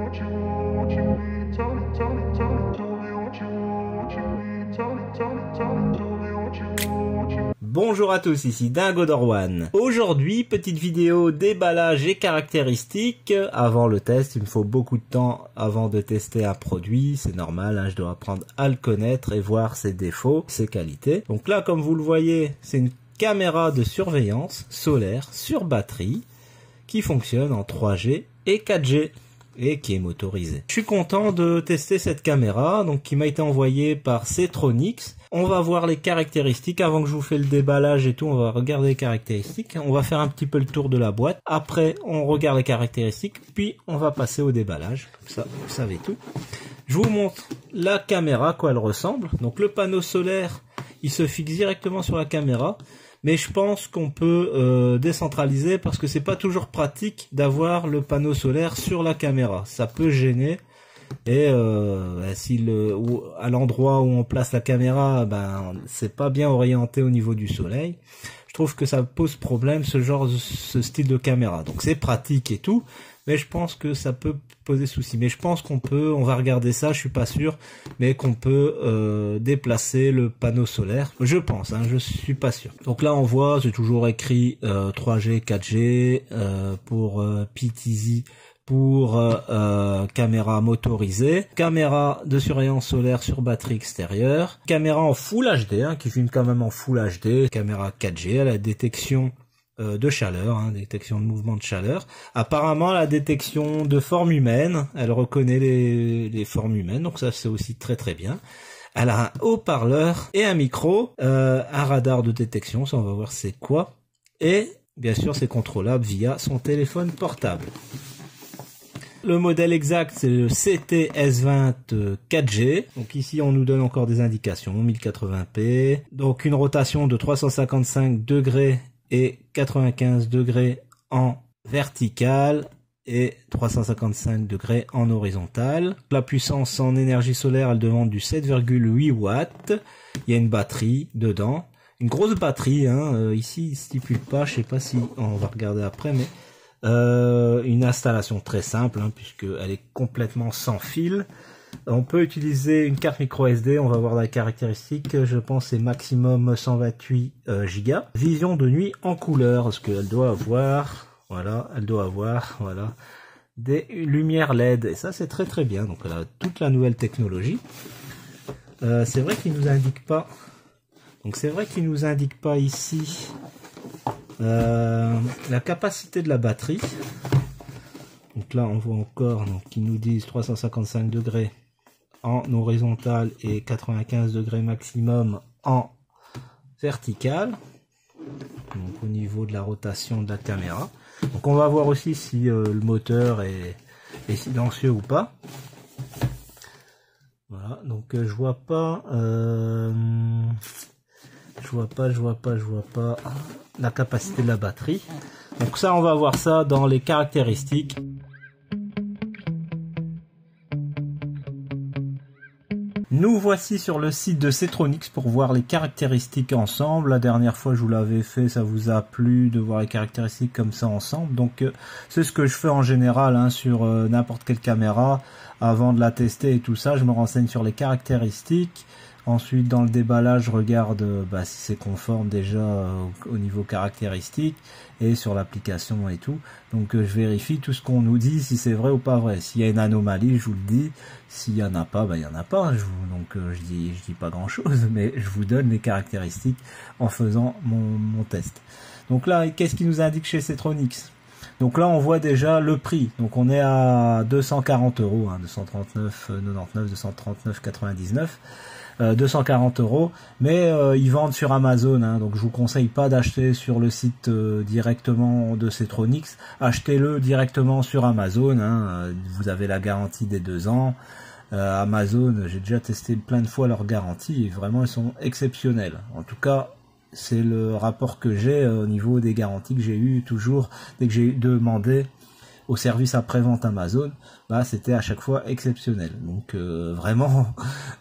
Bonjour à tous, ici Dingodor1. Aujourd'hui, petite vidéo déballage et caractéristiques. Avant le test, il me faut beaucoup de temps avant de tester un produit, c'est normal, hein, je dois apprendre à le connaître et voir ses défauts, ses qualités. Donc là, comme vous le voyez, c'est une caméra de surveillance solaire sur batterie qui fonctionne en 3G et 4G. Et qui est motorisé. Je suis content de tester cette caméra, donc qui m'a été envoyée par Setronics. On va voir les caractéristiques. Avant que je vous fasse le déballage et tout, on va regarder les caractéristiques. On va faire un petit peu le tour de la boîte. Après, on regarde les caractéristiques, puis on va passer au déballage. Comme ça, vous savez tout. Je vous montre la caméra, quoi elle ressemble. Donc le panneau solaire, il se fixe directement sur la caméra. Mais je pense qu'on peut décentraliser parce que c'est pas toujours pratique d'avoir le panneau solaire sur la caméra. Ça peut gêner et à l'endroit où on place la caméra, ben c'est pas bien orienté au niveau du soleil. Je trouve que ça pose problème ce style de caméra. Donc c'est pratique et tout, mais je pense que ça peut poser souci. Mais je pense on va regarder ça, je suis pas sûr, mais qu'on peut déplacer le panneau solaire. Je pense, hein, je suis pas sûr. Donc là on voit, c'est toujours écrit 3G, 4G pour PTZ. Pour caméra motorisée, caméra de surveillance solaire sur batterie extérieure, caméra en Full HD, hein, qui filme quand même en Full HD, caméra 4G, à la détection de chaleur, hein, détection de mouvement de chaleur. Apparemment la détection de forme humaine, elle reconnaît les formes humaines, donc ça c'est aussi très très bien. Elle a un haut-parleur et un micro, un radar de détection, ça on va voir c'est quoi, et bien sûr c'est contrôlable via son téléphone portable. Le modèle exact, c'est le CT-S20 4G. Donc ici, on nous donne encore des indications. 1080p. Donc une rotation de 355 degrés et 95 degrés en vertical et 355 degrés en horizontal. La puissance en énergie solaire, elle demande du 7,8 watts. Il y a une batterie dedans. Une grosse batterie, hein. Ici, il ne stipule pas. Je sais pas si on va regarder après, mais... une installation très simple, hein, puisqu'elle est complètement sans fil. On peut utiliser une carte micro SD, on va voir la caractéristique, je pense c'est maximum 128 Go. Vision de nuit en couleur, parce qu'elle doit avoir, voilà, des lumières LED, et ça c'est très très bien, donc elle a toute la nouvelle technologie. C'est vrai qu'il nous indique pas, ici la capacité de la batterie. Donc là on voit encore qu'ils nous disent 355 degrés en horizontal et 95 degrés maximum en vertical, donc au niveau de la rotation de la caméra. Donc on va voir aussi si le moteur est silencieux ou pas. Voilà, donc je vois pas la capacité de la batterie. Donc ça, on va voir ça dans les caractéristiques. Nous voici sur le site de Setronics pour voir les caractéristiques ensemble. La dernière fois, je vous l'avais fait, ça vous a plu de voir les caractéristiques comme ça ensemble. Donc c'est ce que je fais en général, hein, sur n'importe quelle caméra. Avant de la tester et tout ça, je me renseigne sur les caractéristiques. Ensuite, dans le déballage, je regarde si c'est conforme déjà au niveau caractéristique et sur l'application et tout. Donc, je vérifie tout ce qu'on nous dit, si c'est vrai ou pas vrai. S'il y a une anomalie, je vous le dis. S'il y en a pas, il y en a pas. Je dis pas grand-chose, mais je vous donne les caractéristiques en faisant mon test. Donc là, qu'est-ce qui nous indique chez Setronics ? Donc là, on voit déjà le prix. Donc on est à 240 €, hein, 239,99, 239,99. 240 €, mais ils vendent sur Amazon, hein, donc je vous conseille pas d'acheter sur le site directement de Setronics, achetez-le directement sur Amazon, hein, vous avez la garantie des 2 ans. Amazon, j'ai déjà testé plein de fois leur garantie et vraiment ils sont exceptionnels. En tout cas, c'est le rapport que j'ai au niveau des garanties que j'ai eu toujours dès que j'ai demandé au service après-vente Amazon, c'était à chaque fois exceptionnel. Donc vraiment,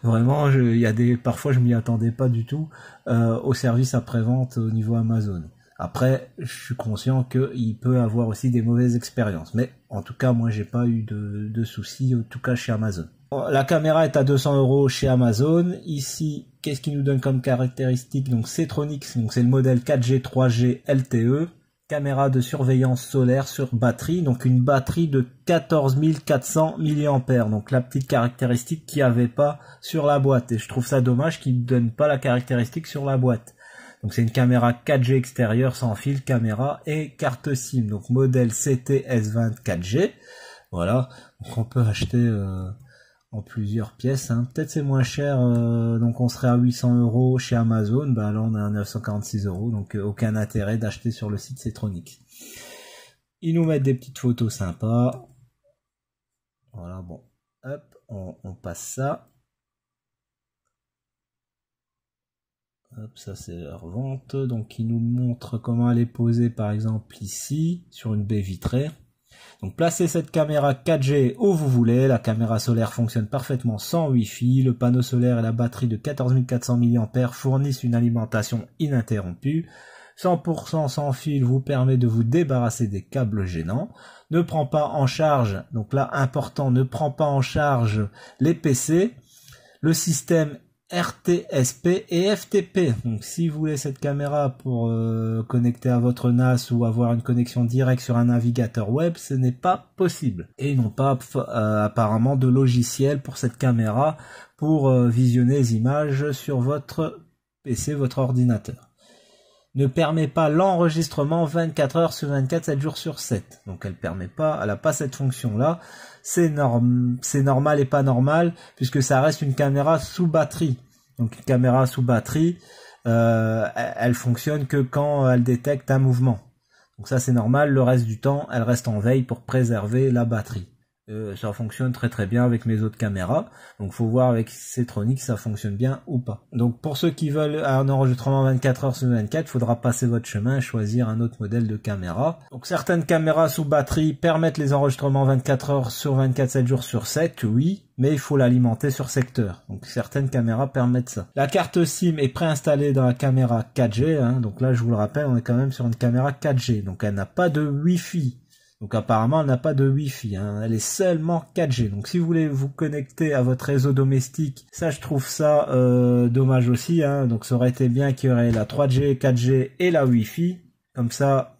parfois je m'y attendais pas du tout au service après-vente au niveau Amazon. Après, je suis conscient qu'il peut avoir aussi des mauvaises expériences. Mais en tout cas, moi, j'ai pas eu de soucis, en tout cas chez Amazon. La caméra est à 200 € chez Amazon. Ici, qu'est-ce qu'il nous donne comme caractéristique? Donc, Setronics, donc c'est le modèle 4G 3G LTE. Caméra de surveillance solaire sur batterie. Donc, une batterie de 14 400 mAh. Donc, la petite caractéristique qu'il n'y avait pas sur la boîte. Et je trouve ça dommage qu'il ne donne pas la caractéristique sur la boîte. Donc c'est une caméra 4G extérieure sans fil, caméra et carte SIM. Donc modèle CT-S20 4G. Voilà. Donc on peut acheter en plusieurs pièces. Hein. Peut-être c'est moins cher. Donc on serait à 800 € chez Amazon. Bah là on est à 946 €. Donc aucun intérêt d'acheter sur le site Setronics. Ils nous mettent des petites photos sympas. Voilà, bon. Hop, on passe ça. Hop, ça c'est leur vente. Donc il nous montre comment elle est posée par exemple ici sur une baie vitrée. Donc placez cette caméra 4G où vous voulez. La caméra solaire fonctionne parfaitement sans Wi-Fi. Le panneau solaire et la batterie de 14 400 mAh fournissent une alimentation ininterrompue. 100% sans fil vous permet de vous débarrasser des câbles gênants. Ne prend pas en charge, donc là important, ne prend pas en charge les PC. Le système RTSP et FTP. Donc si vous voulez cette caméra pour connecter à votre NAS ou avoir une connexion directe sur un navigateur web, ce n'est pas possible. Et ils n'ont pas apparemment de logiciel pour cette caméra pour visionner les images sur votre PC, votre ordinateur. Ne permet pas l'enregistrement 24 heures sur 24, 7 jours sur 7. Donc elle n'a pas cette fonction-là. C'est normal et pas normal, puisque ça reste une caméra sous batterie. Donc une caméra sous batterie, elle fonctionne que quand elle détecte un mouvement. Donc ça c'est normal, le reste du temps, elle reste en veille pour préserver la batterie. Ça fonctionne très très bien avec mes autres caméras. Donc faut voir avec Setronics si ça fonctionne bien ou pas. Donc pour ceux qui veulent un enregistrement 24 heures sur 24, il faudra passer votre chemin et choisir un autre modèle de caméra. Donc certaines caméras sous batterie permettent les enregistrements 24 heures sur 24, 7 jours sur 7, oui, mais il faut l'alimenter sur secteur. Donc certaines caméras permettent ça. La carte SIM est préinstallée dans la caméra 4G, hein. Donc là je vous le rappelle, on est quand même sur une caméra 4G. Donc elle n'a pas de Wi-Fi. Donc apparemment elle n'a pas de Wi-Fi, hein. Elle est seulement 4G. Donc si vous voulez vous connecter à votre réseau domestique, ça je trouve ça dommage aussi, hein. Donc ça aurait été bien qu'il y aurait la 3G, 4G et la Wi-Fi. Comme ça,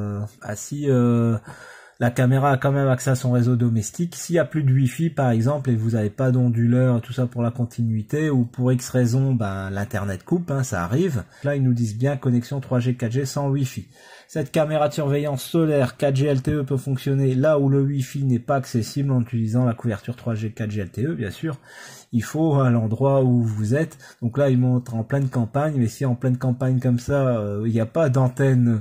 la caméra a quand même accès à son réseau domestique. S'il n'y a plus de Wi-Fi par exemple et vous n'avez pas d'onduleur, tout ça pour la continuité, ou pour X raison, ben, l'internet coupe, hein, ça arrive. Là ils nous disent bien connexion 3G, 4G sans Wi-Fi. Cette caméra de surveillance solaire 4G LTE peut fonctionner là où le Wi-Fi n'est pas accessible en utilisant la couverture 3G, 4G LTE, bien sûr. Il faut à l'endroit où vous êtes. Donc là, il montre en pleine campagne, mais si en pleine campagne comme ça, il n'y a pas d'antenne,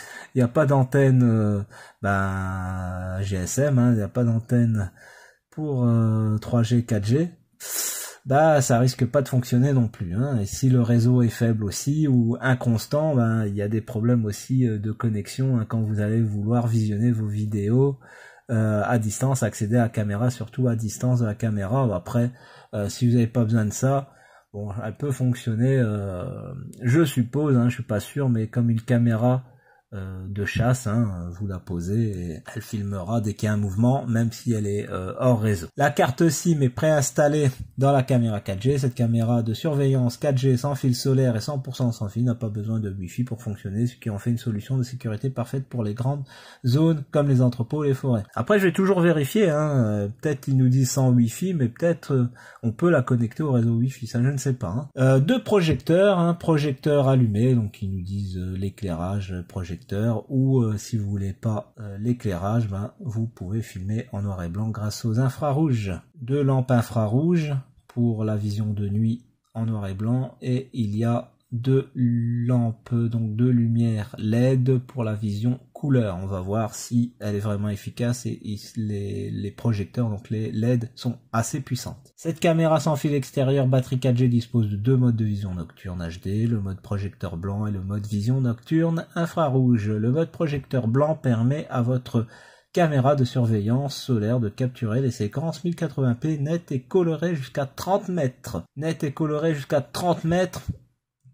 GSM, hein, il n'y a pas d'antenne pour 3G, 4G. Bah ça risque pas de fonctionner non plus, hein. Et si le réseau est faible aussi ou inconstant, ben il y a des problèmes aussi de connexion, hein, quand vous allez vouloir visionner vos vidéos à distance, accéder à la caméra, surtout à distance de la caméra. Après, si vous n'avez pas besoin de ça, bon, elle peut fonctionner, je suppose, hein, je suis pas sûr, mais comme une caméra de chasse, hein, vous la posez et elle filmera dès qu'il y a un mouvement, même si elle est hors réseau. La carte SIM est préinstallée dans la caméra 4G. Cette caméra de surveillance 4G sans fil solaire et 100% sans fil n'a pas besoin de Wi-Fi pour fonctionner, ce qui en fait une solution de sécurité parfaite pour les grandes zones comme les entrepôts et les forêts. Après, je vais toujours vérifier, hein, peut-être ils nous disent sans Wi-Fi, mais peut-être on peut la connecter au réseau Wi-Fi, ça je ne sais pas, hein. Deux projecteurs, un projecteur allumé, donc ils nous disent l'éclairage projecteur, ou si vous voulez pas l'éclairage, ben, vous pouvez filmer en noir et blanc grâce aux infrarouges. Deux lampes infrarouges pour la vision de nuit en noir et blanc, et il y a deux lampes, donc deux lumières LED pour la vision couleur. On va voir si elle est vraiment efficace, et les projecteurs, donc les LED, sont assez puissantes. Cette caméra sans fil extérieur batterie 4G dispose de deux modes de vision nocturne HD, le mode projecteur blanc et le mode vision nocturne infrarouge. Le mode projecteur blanc permet à votre caméra de surveillance solaire de capturer les séquences 1080p nettes et colorées jusqu'à 30 mètres. Net et coloré jusqu'à 30 mètres.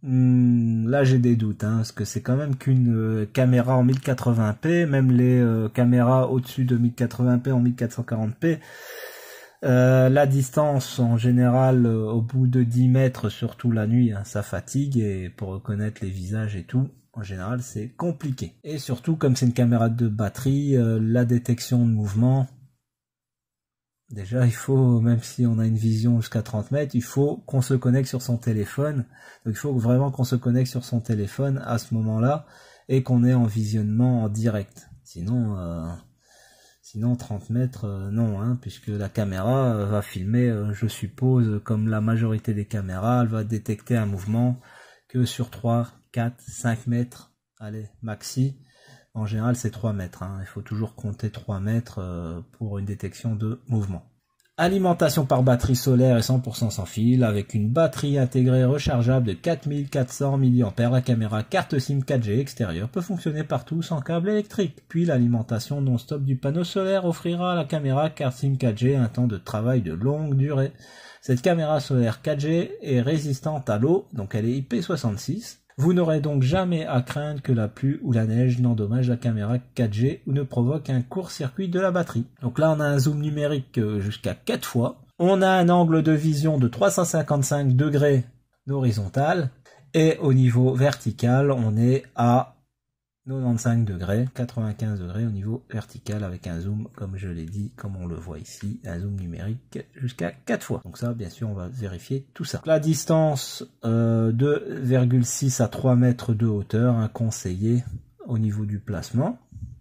Là j'ai des doutes, hein, parce que c'est quand même qu'une caméra en 1080p, même les caméras au-dessus de 1080p en 1440p, la distance en général au bout de 10 mètres, surtout la nuit, hein, ça fatigue, et pour reconnaître les visages et tout, en général c'est compliqué. Et surtout comme c'est une caméra de batterie, la détection de mouvement, déjà, il faut, même si on a une vision jusqu'à 30 mètres, il faut qu'on se connecte sur son téléphone. Donc il faut vraiment qu'on se connecte sur son téléphone à ce moment-là et qu'on est en visionnement en direct. Sinon 30 mètres, non, hein, puisque la caméra va filmer, je suppose, comme la majorité des caméras, elle va détecter un mouvement que sur 3, 4, 5 mètres, allez, maxi. En général, c'est 3 mètres. Hein. Il faut toujours compter 3 mètres pour une détection de mouvement. Alimentation par batterie solaire et 100% sans fil. Avec une batterie intégrée rechargeable de 4400 mAh, la caméra carte SIM 4G extérieure peut fonctionner partout sans câble électrique. Puis l'alimentation non-stop du panneau solaire offrira à la caméra carte SIM 4G un temps de travail de longue durée. Cette caméra solaire 4G est résistante à l'eau, donc elle est IP66. Vous n'aurez donc jamais à craindre que la pluie ou la neige n'endommage la caméra 4G ou ne provoque un court-circuit de la batterie. Donc là, on a un zoom numérique jusqu'à 4 fois. On a un angle de vision de 355 degrés horizontal. Et au niveau vertical, on est à 95 degrés, 95 degrés au niveau vertical avec un zoom, comme je l'ai dit, comme on le voit ici, un zoom numérique jusqu'à 4 fois. Donc ça, bien sûr, on va vérifier tout ça. La distance 2,6 à 3 mètres de hauteur, hein, conseillé au niveau du placement.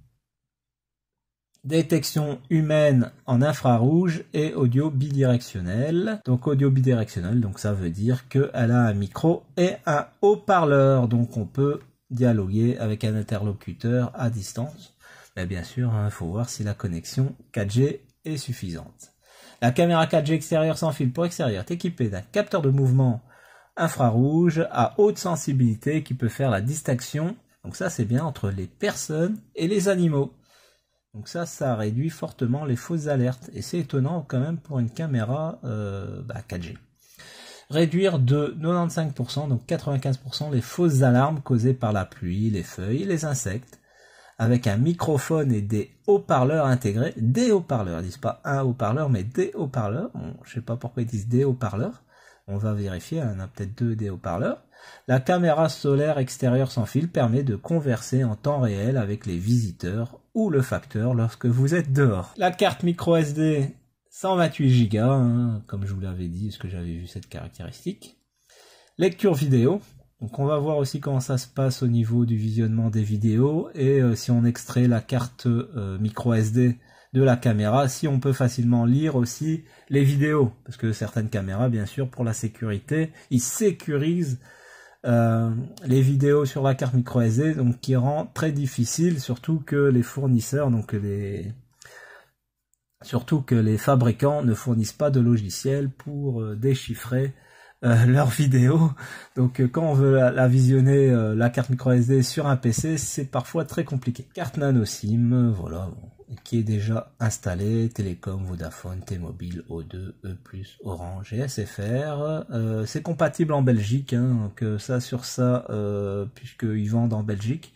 Détection humaine en infrarouge et audio bidirectionnel. Donc audio bidirectionnel, donc ça veut dire qu'elle a un micro et un haut-parleur, donc on peut dialoguer avec un interlocuteur à distance. Mais bien sûr, il faut voir si la connexion 4G est suffisante. La caméra 4G extérieure sans fil pour extérieur est équipée d'un capteur de mouvement infrarouge à haute sensibilité qui peut faire la distinction, donc ça c'est bien, entre les personnes et les animaux. Donc ça réduit fortement les fausses alertes. Et c'est étonnant quand même pour une caméra 4G. Réduire de 95%, donc 95% les fausses alarmes causées par la pluie, les feuilles, les insectes, avec un microphone et des haut-parleurs intégrés. Des haut-parleurs, ils disent pas un haut-parleur, mais des haut-parleurs. Bon, je sais pas pourquoi ils disent des haut-parleurs. On va vérifier, on a peut-être 2 des haut-parleurs. La caméra solaire extérieure sans fil permet de converser en temps réel avec les visiteurs ou le facteur lorsque vous êtes dehors. La carte micro SD 128 Go, hein, comme je vous l'avais dit, est-ce que j'avais vu cette caractéristique. Lecture vidéo, donc on va voir aussi comment ça se passe au niveau du visionnement des vidéos, et si on extrait la carte micro SD de la caméra, si on peut facilement lire aussi les vidéos, parce que certaines caméras, bien sûr, pour la sécurité, ils sécurisent les vidéos sur la carte micro SD, donc qui rend très difficile, surtout que les fournisseurs, donc surtout que les fabricants ne fournissent pas de logiciel pour déchiffrer leurs vidéos. Donc quand on veut la visionner, la carte micro SD sur un PC, c'est parfois très compliqué. Carte nano SIM, voilà, qui est déjà installée, Télécom, Vodafone, T-Mobile, O2, E+, Orange et SFR. C'est compatible en Belgique, hein, donc ça sur ça, puisqu'ils vendent en Belgique.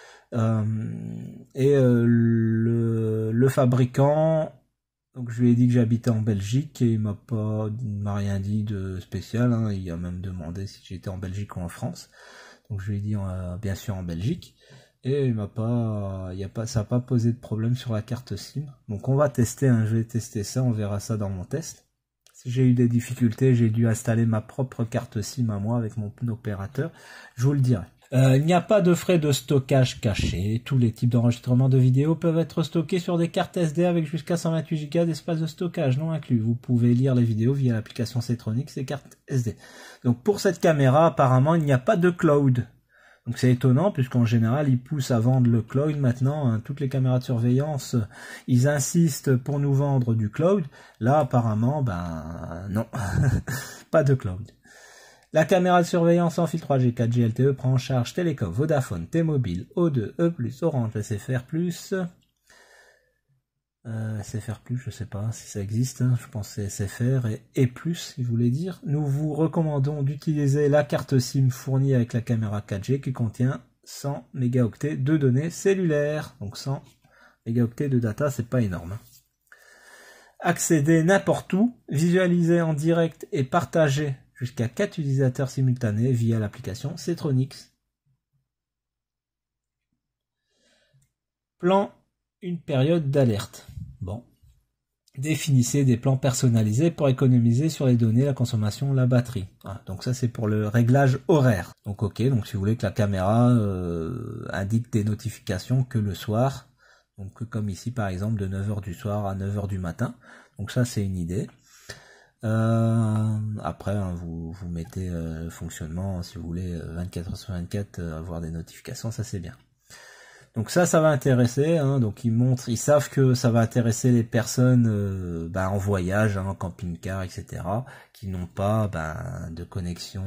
Le fabricant, donc je lui ai dit que j'habitais en Belgique et il m'a rien dit de spécial, hein. Il a même demandé si j'étais en Belgique ou en France. Donc je lui ai dit bien sûr en Belgique. Et ça n'a pas posé de problème sur la carte SIM. Donc on va tester, hein, je vais tester ça, on verra ça dans mon test. Si j'ai eu des difficultés, j'ai dû installer ma propre carte SIM à moi avec mon opérateur, je vous le dirai. Il n'y a pas de frais de stockage caché. Tous les types d'enregistrement de vidéos peuvent être stockés sur des cartes SD avec jusqu'à 128 Go d'espace de stockage non inclus. Vous pouvez lire les vidéos via l'application Cetronics et cartes SD. Donc pour cette caméra, apparemment, il n'y a pas de cloud. Donc c'est étonnant puisqu'en général, ils poussent à vendre le cloud maintenant. Hein, toutes les caméras de surveillance, ils insistent pour nous vendre du cloud. Là, apparemment, non, pas de cloud. La caméra de surveillance en fil 3G 4G LTE prend en charge Télécom, Vodafone, T-Mobile, O2, E+, Orange, SFR+, SFR+, je sais pas si ça existe, hein. Je pense que c'est SFR et plus, il voulait dire. Nous vous recommandons d'utiliser la carte SIM fournie avec la caméra 4G qui contient 100 mégaoctets de données cellulaires. Donc 100 mégaoctets de data, c'est pas énorme. Accéder n'importe où, visualiser en direct et partager jusqu'à 4 utilisateurs simultanés via l'application Ctronix. Plan, une période d'alerte. Bon. Définissez des plans personnalisés pour économiser sur les données, la consommation, la batterie. Voilà, donc ça c'est pour le réglage horaire. Donc ok, donc si vous voulez que la caméra indique des notifications que le soir, donc comme ici par exemple de 9h du soir à 9h du matin. Donc ça c'est une idée. Après hein, vous mettez le fonctionnement si vous voulez 24h/24 avoir des notifications, ça c'est bien. Donc ça va intéresser, hein, donc ils savent que ça va intéresser les personnes en voyage, hein, en camping-car, etc., qui n'ont pas de connexion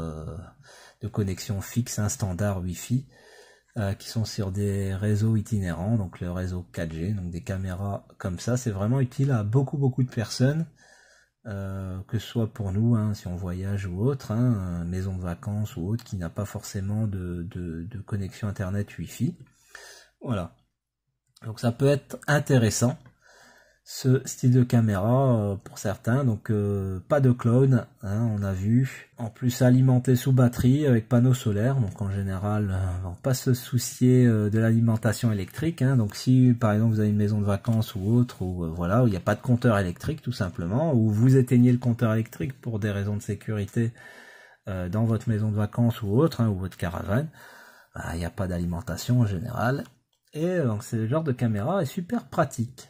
fixe, un standard Wi-Fi, qui sont sur des réseaux itinérants, donc le réseau 4G, donc des caméras comme ça, c'est vraiment utile à beaucoup de personnes, que ce soit pour nous, hein, si on voyage ou autre, hein, maison de vacances ou autre, qui n'a pas forcément de connexion internet Wi-Fi. Voilà, donc ça peut être intéressant ce style de caméra pour certains. Donc pas de cloud, hein, on a vu, en plus alimenté sous batterie avec panneaux solaires, donc en général on va pas se soucier de l'alimentation électrique, hein. Donc si par exemple vous avez une maison de vacances ou autre, ou voilà, où il n'y a pas de compteur électrique tout simplement, ou vous éteignez le compteur électrique pour des raisons de sécurité dans votre maison de vacances ou autre, hein, ou votre caravane, il n'y a pas d'alimentation en général. Et donc c'est le genre de caméra est super pratique.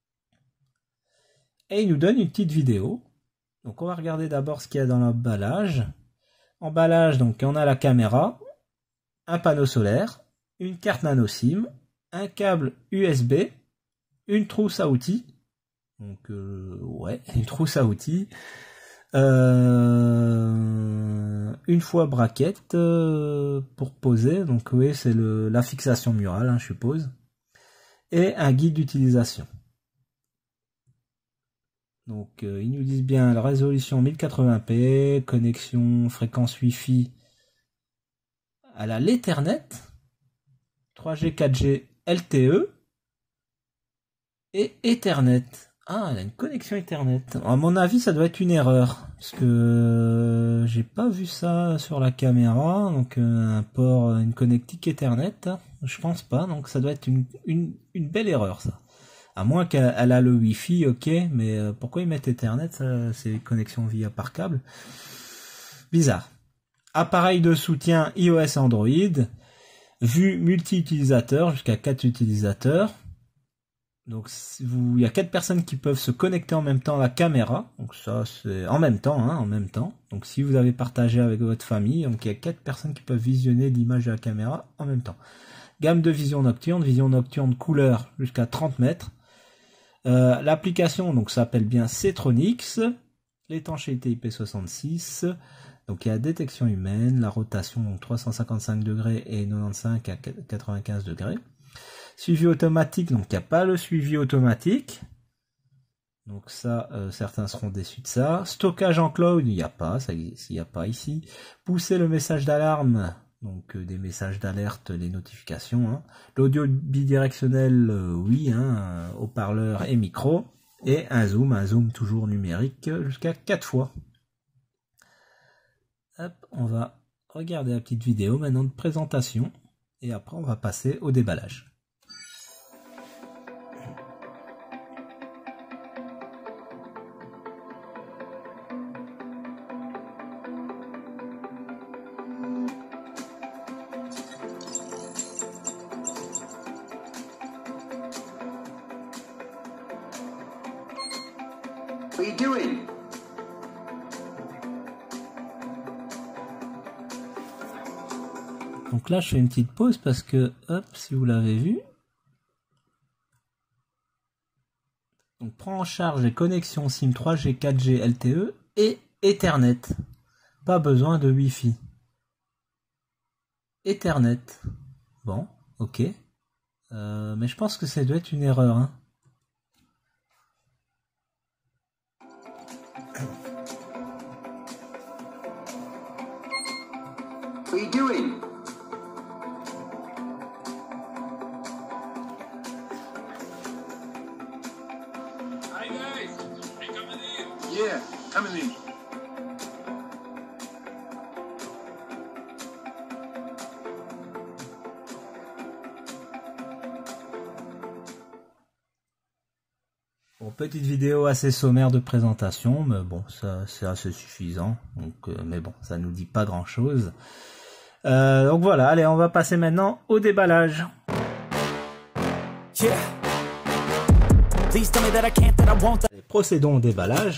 Et il nous donne une petite vidéo. Donc on va regarder d'abord ce qu'il y a dans l'emballage. Emballage, donc on a la caméra, un panneau solaire, une carte nano SIM, un câble USB, une trousse à outils. Donc ouais, une trousse à outils. Une fois braquette pour poser, donc oui c'est la fixation murale, hein, je suppose, et un guide d'utilisation. Donc ils nous disent bien la résolution 1080p, connexion fréquence Wi-Fi à la l'Ethernet, 3G, 4G, LTE et Ethernet. Ah, elle a une connexion Ethernet. À mon avis, ça doit être une erreur. Parce que j'ai pas vu ça sur la caméra. Donc un port, une connectique Ethernet. Je pense pas. Donc ça doit être une belle erreur, ça. À moins qu'elle a le Wi-Fi, ok. Mais pourquoi ils mettent Ethernet? C'est connexion via par câble. Bizarre. Appareil de soutien iOS Android. Vue multi-utilisateur, jusqu'à 4 utilisateurs. Donc il y a 4 personnes qui peuvent se connecter en même temps à la caméra. Donc ça c'est en même temps, hein, en même temps. Donc si vous avez partagé avec votre famille, donc il y a 4 personnes qui peuvent visionner l'image de la caméra en même temps. Gamme de vision nocturne couleur jusqu'à 30 mètres. L'application donc s'appelle bien Ctronix. L'étanchéité IP66. Donc il y a la détection humaine, la rotation donc 355 degrés et 95 à 95 degrés. Suivi automatique, donc il n'y a pas le suivi automatique. Donc ça, certains seront déçus de ça. Stockage en cloud, il n'y a pas, il n'y a pas ici. Pousser le message d'alarme, donc des messages d'alerte, les notifications. Hein. L'audio bidirectionnel, oui, hein, haut-parleur et micro. Et un zoom toujours numérique jusqu'à 4 fois. Hop, on va regarder la petite vidéo maintenant de présentation. Et après on va passer au déballage. What are you doing? Donc là, je fais une petite pause parce que, hop, si vous l'avez vu. Donc, prend en charge les connexions SIM 3G, 4G, LTE et Ethernet. Pas besoin de Wi-Fi. Ethernet. Bon, ok. Mais je pense que ça doit être une erreur. Hein. What are you doing? Hi guys, hey, coming in. Yeah, coming in. Bon, petite vidéo assez sommaire de présentation, mais bon, ça c'est assez suffisant. Donc, mais bon, ça nous dit pas grand chose. Donc voilà, allez, on va passer maintenant au déballage. Yeah. Please tell me that I can't, that I won't. Procédons au déballage.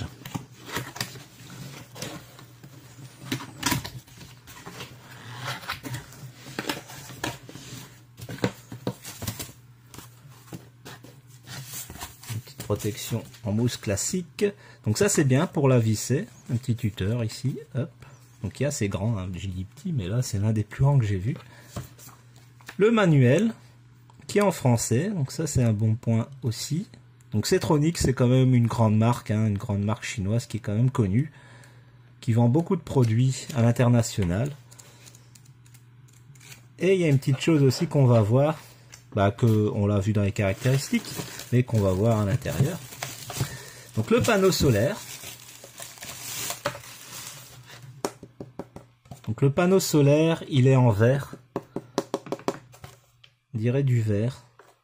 Une petite protection en mousse classique. Donc ça c'est bien pour la visser. Un petit tuteur ici, hop. Donc il y a assez grand, hein. J'ai dit petit, mais là c'est l'un des plus grands que j'ai vu. Le manuel, qui est en français, donc ça c'est un bon point aussi. Donc Setronic, c'est quand même une grande marque, hein, une grande marque chinoise qui est quand même connue, qui vend beaucoup de produits à l'international. Et il y a une petite chose aussi qu'on va voir, que on l'a vu dans les caractéristiques, mais qu'on va voir à l'intérieur. Donc le panneau solaire. Donc le panneau solaire, il est en verre. On dirait du verre.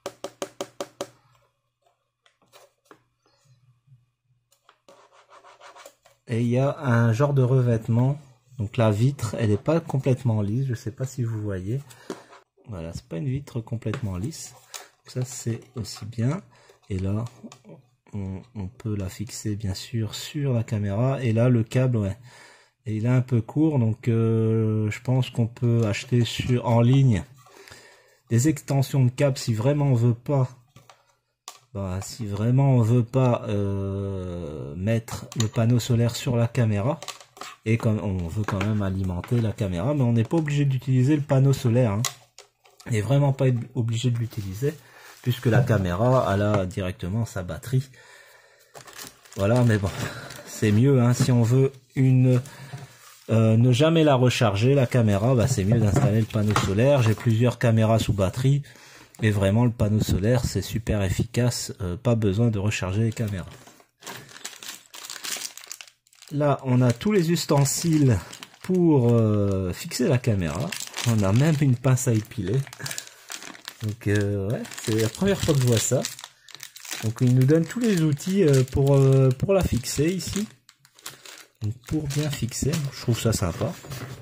Et il y a un genre de revêtement. Donc la vitre, elle n'est pas complètement lisse. Je ne sais pas si vous voyez. Voilà, c'est pas une vitre complètement lisse. Donc ça c'est aussi bien. Et là, on peut la fixer bien sûr sur la caméra. Et là le câble, ouais. Et il est un peu court, donc je pense qu'on peut acheter en ligne des extensions de câble si vraiment on veut pas. Si vraiment on veut pas mettre le panneau solaire sur la caméra, et comme on veut quand même alimenter la caméra, mais on n'est pas obligé d'utiliser le panneau solaire, hein. On n'est vraiment pas obligé de l'utiliser, puisque la caméra elle a directement sa batterie. Voilà, mais bon, c'est mieux, hein, si on veut ne jamais la recharger, la caméra, c'est mieux d'installer le panneau solaire. J'ai plusieurs caméras sous batterie. Et vraiment, le panneau solaire, c'est super efficace. Pas besoin de recharger les caméras. Là, on a tous les ustensiles pour fixer la caméra. On a même une pince à épiler. Donc, ouais, c'est la première fois que je vois ça. Donc, il nous donne tous les outils pour la fixer ici. Donc, pour bien fixer, je trouve ça sympa.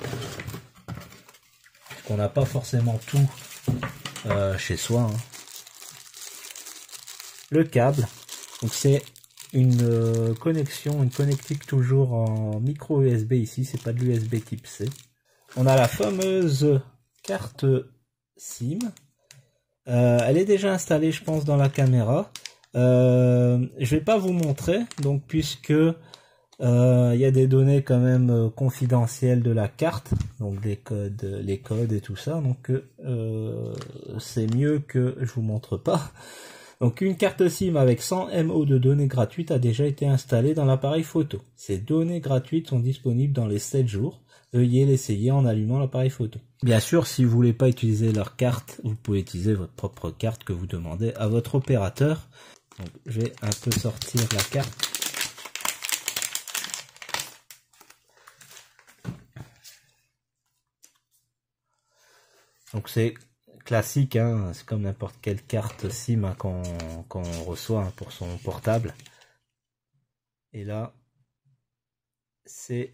On n'a pas forcément tout chez soi, hein. Le câble, donc c'est une connexion, une connectique toujours en micro USB ici, c'est pas de l'USB type C. On a la fameuse carte SIM. Elle est déjà installée, je pense, dans la caméra. Je vais pas vous montrer, donc puisque il y a des données quand même confidentielles de la carte, donc les codes et tout ça, donc c'est mieux que je vous montre pas. Donc une carte SIM avec 100 MO de données gratuites a déjà été installée dans l'appareil photo. Ces données gratuites sont disponibles dans les 7 jours. Veuillez l'essayer en allumant l'appareil photo. Bien sûr, si vous voulez pas utiliser leur carte, vous pouvez utiliser votre propre carte que vous demandez à votre opérateur. Donc, je vais un peu sortir la carte. Donc c'est classique, hein, c'est comme n'importe quelle carte SIM, hein, qu'on reçoit, hein, pour son portable. Et là, c'est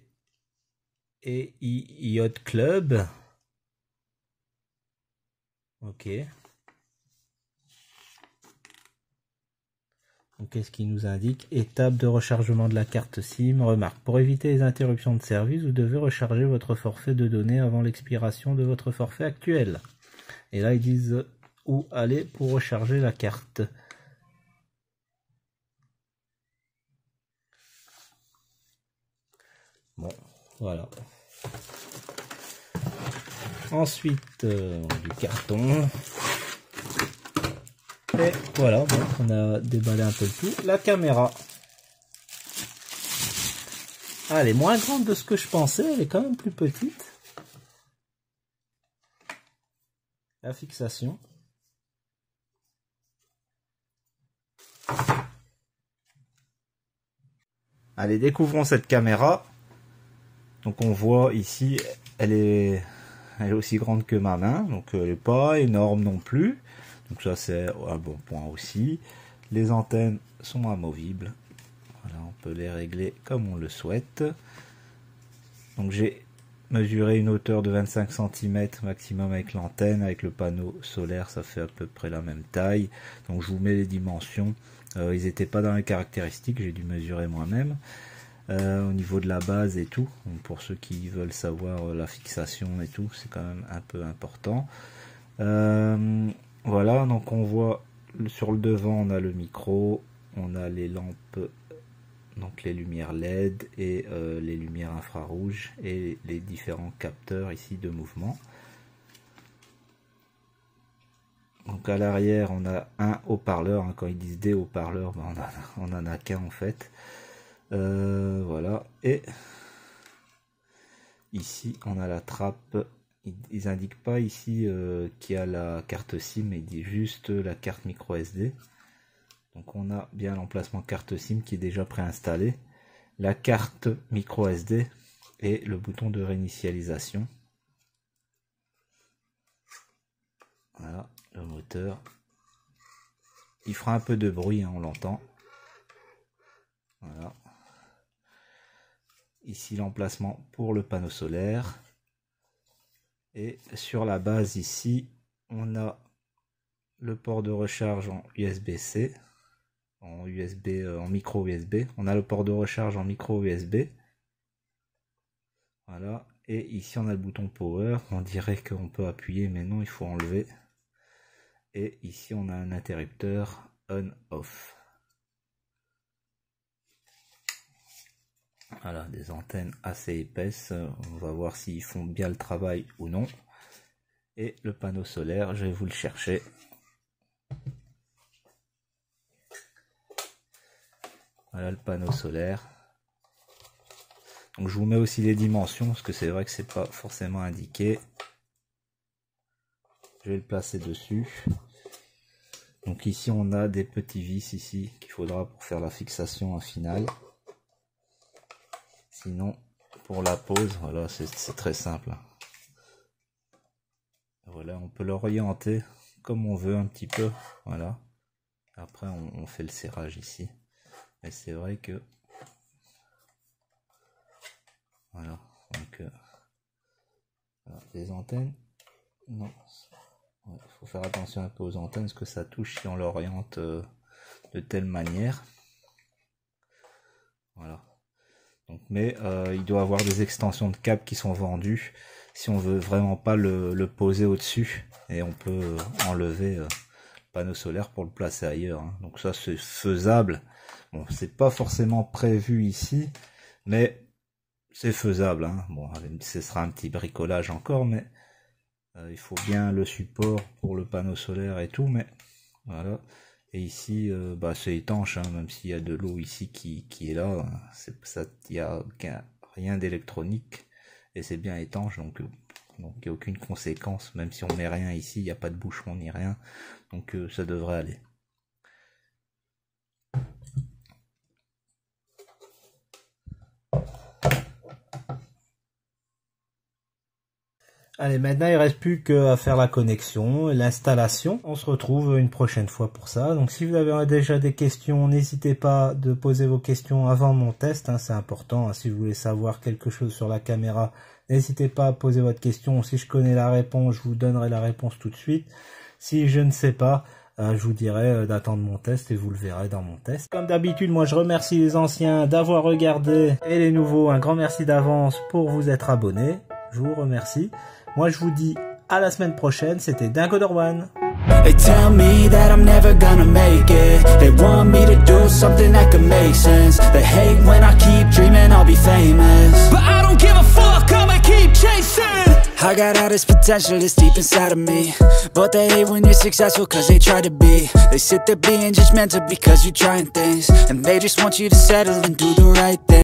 EIJ Club. Ok. Donc qu'est-ce qui nous indique? Étape de rechargement de la carte SIM. Remarque, pour éviter les interruptions de service, vous devez recharger votre forfait de données avant l'expiration de votre forfait actuel. Et là, ils disent où aller pour recharger la carte. Bon, voilà. Ensuite, du carton. Et voilà, bon, on a déballé un peu le tout. La caméra. Ah, elle est moins grande de ce que je pensais, elle est quand même plus petite. la fixation. Allez, découvrons cette caméra. Donc on voit ici, elle est aussi grande que ma main, donc elle n'est pas énorme non plus. Donc ça c'est un bon point aussi. Les antennes sont amovibles. Voilà, on peut les régler comme on le souhaite. Donc j'ai mesuré une hauteur de 25 cm maximum avec l'antenne. Avec le panneau solaire, ça fait à peu près la même taille. Donc je vous mets les dimensions. Ils n'étaient pas dans les caractéristiques, j'ai dû mesurer moi-même. Au niveau de la base et tout, donc pour ceux qui veulent savoir la fixation et tout, c'est quand même un peu important. Voilà, donc on voit sur le devant, on a le micro, on a les lampes, donc les lumières LED et les lumières infrarouges et les différents capteurs ici de mouvement. Donc à l'arrière, on a un haut-parleur, hein, quand ils disent des haut-parleurs, ben on en a qu'un en fait. Voilà, et ici on a la trappe. Ils indiquent pas ici qu'il y a la carte SIM, mais ils disent juste la carte micro SD. Donc on a bien l'emplacement carte SIM qui est déjà préinstallé, la carte micro SD et le bouton de réinitialisation. Voilà, le moteur. Il fera un peu de bruit, hein, on l'entend. Voilà. Ici l'emplacement pour le panneau solaire. Et sur la base ici, on a le port de recharge en USB-C, en micro USB. On a le port de recharge en micro USB. Voilà. Et ici on a le bouton power. On dirait qu'on peut appuyer, mais non, il faut enlever. Et ici on a un interrupteur on-off. Voilà, des antennes assez épaisses. On va voir s'ils font bien le travail ou non. Et le panneau solaire, je vais vous le chercher. Voilà le panneau solaire. Donc je vous mets aussi les dimensions parce que c'est vrai que c'est pas forcément indiqué. Je vais le placer dessus. Donc ici on a des petits vis ici qu'il faudra pour faire la fixation finale. Sinon pour la pose, voilà, c'est très simple. Voilà, on peut l'orienter comme on veut un petit peu. Voilà. Après on fait le serrage ici. Et c'est vrai que voilà, donc voilà, les antennes, non, il faut faire attention un peu aux antennes parce que ça touche si on l'oriente de telle manière. Voilà. Donc, mais il doit avoir des extensions de câbles qui sont vendues si on veut vraiment pas le poser au-dessus, et on peut enlever le panneau solaire pour le placer ailleurs, hein. Donc ça c'est faisable. Bon, c'est pas forcément prévu ici, mais c'est faisable, hein. Bon, ce sera un petit bricolage encore, mais il faut bien le support pour le panneau solaire et tout, mais voilà. Et ici, bah, c'est étanche, hein, même s'il y a de l'eau ici qui est là, il n'y a rien d'électronique et c'est bien étanche, donc il n'y a aucune conséquence, même si on met rien ici, il n'y a pas de bouchon ni rien, donc ça devrait aller. Allez, maintenant il reste plus qu'à faire la connexion et l'installation. On se retrouve une prochaine fois pour ça. Donc si vous avez déjà des questions, n'hésitez pas de poser vos questions avant mon test, hein, c'est important. Hein, si vous voulez savoir quelque chose sur la caméra, n'hésitez pas à poser votre question. Si je connais la réponse, je vous donnerai la réponse tout de suite. Si je ne sais pas, je vous dirai d'attendre mon test et vous le verrez dans mon test. Comme d'habitude, moi je remercie les anciens d'avoir regardé et les nouveaux, un grand merci d'avance pour vous être abonnés. Je vous remercie. Moi je vous dis à la semaine prochaine, c'était Dincoder One. They tell me that I'm never gonna make it. They want me to do something that could make sense. They hate when I keep dreaming I'll be famous, but I don't give a fuck, I'ma keep chasing. I got all this potential that's deep inside of me, but they hate when you're successful cause they try to be. They sit there being judgmental because you're trying things, and they just want you to settle and do the right thing.